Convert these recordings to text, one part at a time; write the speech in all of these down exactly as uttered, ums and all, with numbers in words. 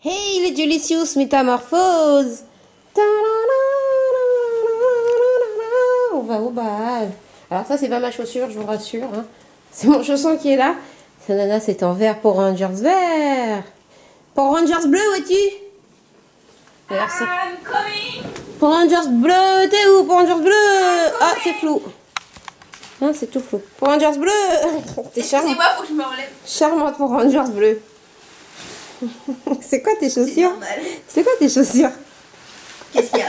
Hey les Delicious Métamorphoses. On va au bal. Alors ça c'est pas ma chaussure, je vous rassure. Hein. C'est mon chausson qui est là. Sa nana c'est en vert pour Rangers vert. Pour Rangers bleu, où es-tu? Pour Rangers bleu, t'es où? Pour Rangers bleu. Ah c'est flou. Hein, c'est tout flou. Pour Rangers bleu. T'es charmante. C'est moi, faut que je me relève. Charmante pour Rangers bleu. C'est quoi tes chaussures? C'est quoi tes chaussures? Qu'est-ce qu'il y a?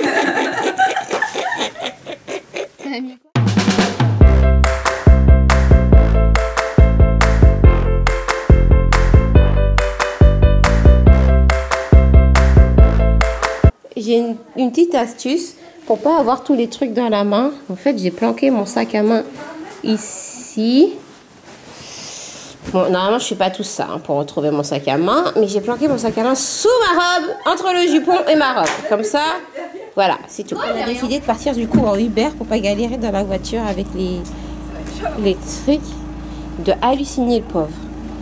J'ai une, une petite astuce pour pas avoir tous les trucs dans la main. En fait, j'ai planqué mon sac à main ici. Bon, normalement, je fais pas tout ça hein, pour retrouver mon sac à main, mais j'ai planqué mon sac à main sous ma robe, entre le jupon et ma robe. Comme ça, voilà, c'est tout. On a décidé de partir du coup en Uber pour pas galérer dans la voiture avec les, les trucs, de halluciner le pauvre.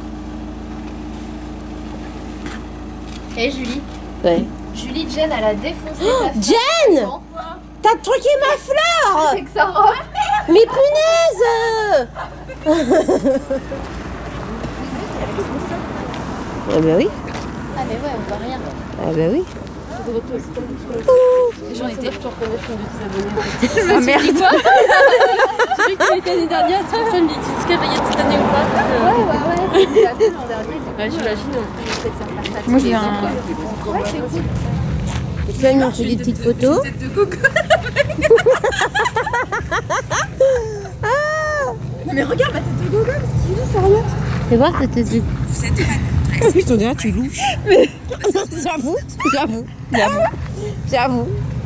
Et hey, Julie. Ouais. Julie, Jen, elle a défoncé. Oh, Jen, t'as truqué ma fleur avec sa robe. Mais punaise. Ah bah oui. Ah mais ouais, on voit rien. Ah bah oui. Les gens étaient toujours pour reconnaître de tes abonnés. Ah merde. J'ai vu que tu étais l'année dernière, c'est pour ça que je me dis, est-ce qu'elle va y être cette année ou pas? Ouais, ouais, ouais. C'est la l'an dernier. Ouais, j'imagine. Moi j'ai un... Ouais, c'est cool. Tu as mis une jolie petite photo. Tête de coco. Ah. Mais regarde ma tête de coco, qu'est-ce que tu dis, sérieux? Fais voir ta tête de... Vous êtes fan. Oui, ton là, tu louches. J'avoue, j'avoue, j'avoue, j'avoue.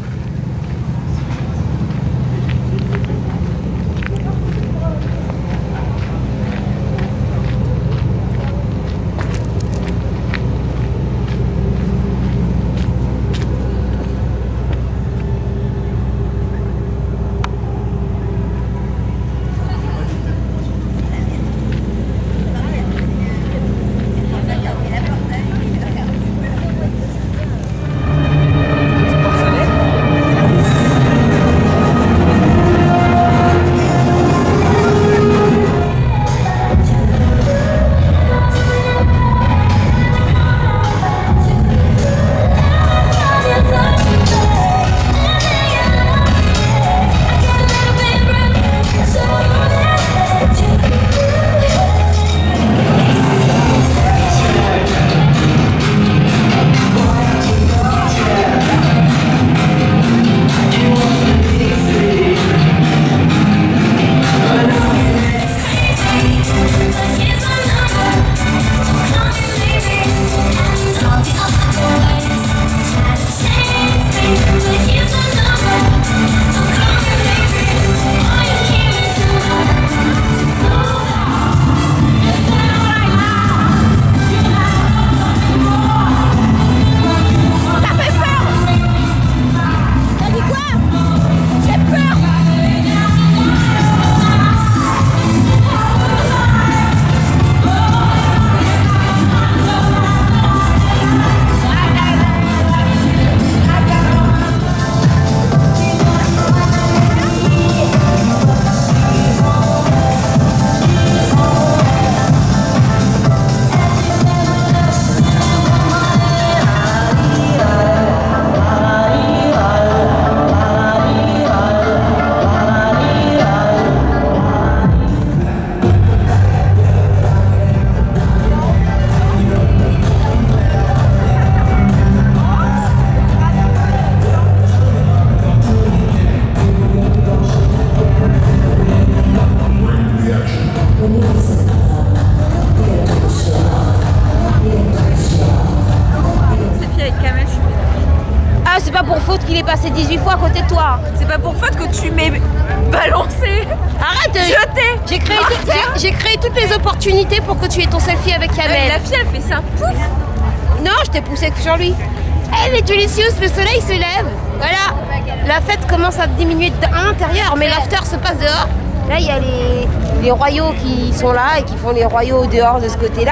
Qu'il est passé dix-huit fois à côté de toi. C'est pas pour faute que tu m'aies balancé. Arrête de jeter. J'ai créé, tout, j'ai créé toutes les opportunités pour que tu aies ton selfie avec Kamel. La fille elle fait ça, pouf. Non, je t'ai poussé sur lui. Eh les Delicious, le soleil se lève. Voilà, la fête commence à diminuer à l'intérieur, mais l'after se passe dehors. Là, il y a les, les royaux qui sont là et qui font les royaux dehors de ce côté-là.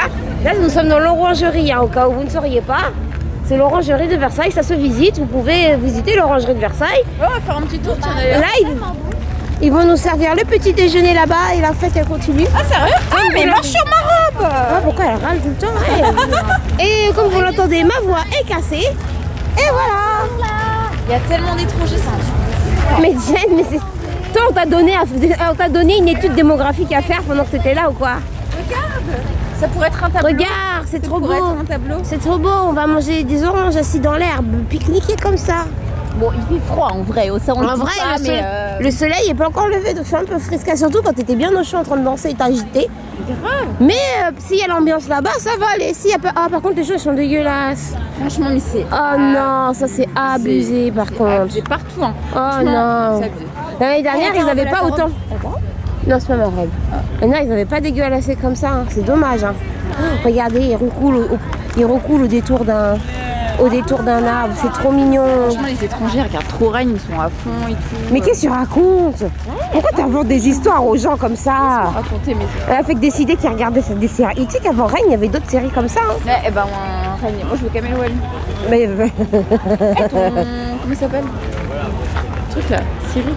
Là, nous sommes dans l'orangerie, hein, au cas où vous ne sauriez pas. C'est l'orangerie de Versailles, ça se visite. Vous pouvez visiter l'orangerie de Versailles. Oh, on va faire un petit tour, tiens d'ailleurs. Là, ils, ils vont nous servir le petit déjeuner là-bas et la fête, elle continue. Ah, sérieux? Ah, mais elle marche sur ma robe. Ah, pourquoi elle râle tout le temps elle Et comme vous l'entendez, ma voix est cassée. Et voilà. Il y a tellement d'étrangers, c'est un truc. Mais Jen, mais c'est... Toi, on t'a donné, à- on t'a donné une étude démographique à faire pendant que t'étais là ou quoi? Regarde. Ça pourrait être un tableau. Regarde, c'est Ça trop beau. pourrait être un tableau. C'est trop beau, on va manger des oranges assis dans l'herbe, pique-niquer comme ça. Bon, il fait froid en vrai. Ça, on le En dit vrai, pas, le, mais, soleil, euh, le soleil est pas encore levé, donc je suis un peu frisquée, surtout quand t'étais bien au chaud en train de danser et t'agiter. grave. Mais euh, s'il y a l'ambiance là-bas, ça va aller. S'il y a pas... Ah, par contre, les choses sont dégueulasses. Franchement, mais c'est. Oh non, ça c'est abusé par contre. C'est partout. Hein. Oh Franchement, non. c'est abusé. L'année dernière, Oh, ils n'avaient regarde, pas la autant. Non, c'est pas ma robe. L'année dernière, ils n'avaient pas dégueulassé comme ça. Hein. C'est dommage. Hein. Oh, regardez, ils recoulent au, ils recoulent au détour d'un au détour d'un arbre. C'est trop mignon. Franchement, les étrangers regardent trop Rennes, ils sont à fond et tout. Mais qu'est-ce que tu racontes? Pourquoi tu inventes des histoires aux gens comme ça? Raconter, mais Elle a fait que décider qu'ils regardaient des séries. Et tu sais qu'avant Rennes, il y avait d'autres séries comme ça. Hein. Ouais, eh ben, moi, Rennes, moi je veux Kamel Wally. Mais... Eh, ton. Comment il s'appelle? Le truc là, Cyril.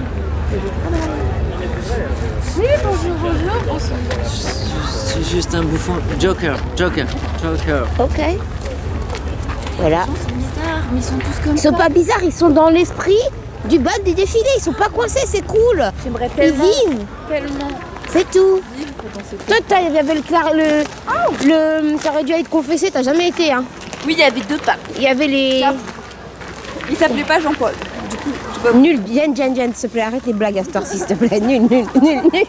Oui, bonjour, bonjour. C'est juste un bouffon. Joker, Joker, Joker. Ok. Voilà. C'est bizarre, mais ils sont tous comme Ils sont pas bizarres, ils sont dans l'esprit du bal des défilés. Ils sont pas coincés, c'est cool. J'aimerais Ils tellement. vivent, Tellement. c'est tout. Vivre dans cette. Toi, t'as- il y avait le, clar- le, le, t'aurais dû être confessé, t'as jamais été. Hein. Oui, il y avait deux papes. Il y avait les Ça. Il s'appelait pas Jean-Paul. Du coup, tu peux. nuls. Jen, Jen, Jen, s'il te plaît, arrête les blagues à cette heure-ci, s'il te plaît. Nul, nul, nul, nul.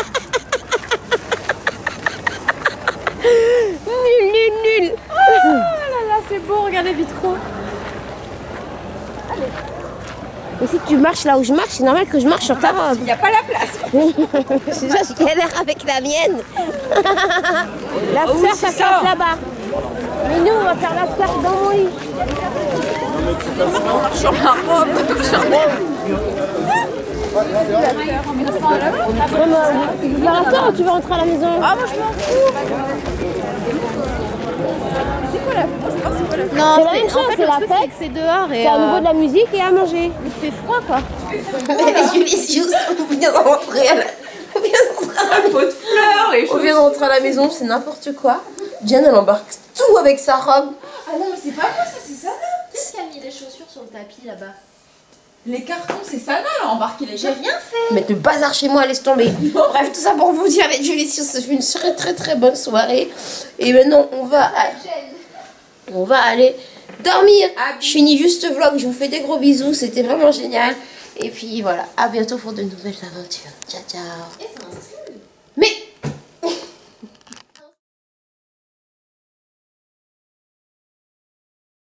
Nul, nul, nul. Oh là là, c'est beau, regardez les vitraux. Et si tu marches là où je marche, c'est normal que je marche sur ta robe. Il n'y a pas la place. C'est ça, je galère avec la mienne. La Oh oui, fleur, ça c'est ça. passe là-bas. Mais nous, on va faire la fleur dans mon lit. Sur ma robe. Vraiment, tu veux faire la fleur ou tu veux rentrer à la maison? Ah, moi je m'en fous. C'est quoi la c'est quoi la Non, c'est la même chose, c'est la fête. C'est dehors et. C'est à nouveau de la musique et à manger. Il fait froid quoi. Les Julicius, on vient de rentrer à la... On vient de rentrer à la... Un pot de fleurs et On vient de rentrer à la maison, c'est n'importe quoi. Jen, elle embarque tout avec sa robe. Ah non, mais c'est pas moi ça, c'est Sana. Qu'est-ce qui a mis les chaussures sur le tapis là-bas? Les cartons, c'est Sana, elle a embarqué les J'ai cartons. rien fait. Mais de bazar chez moi, laisse tomber. Bref, tout ça pour vous dire, les Julicius, ça fait une très très très bonne soirée. Et maintenant, on va... On va aller dormir. Je finis juste ce vlog, je vous fais des gros bisous, c'était vraiment génial. Et puis voilà, à bientôt pour de nouvelles aventures. Ciao, ciao. Mais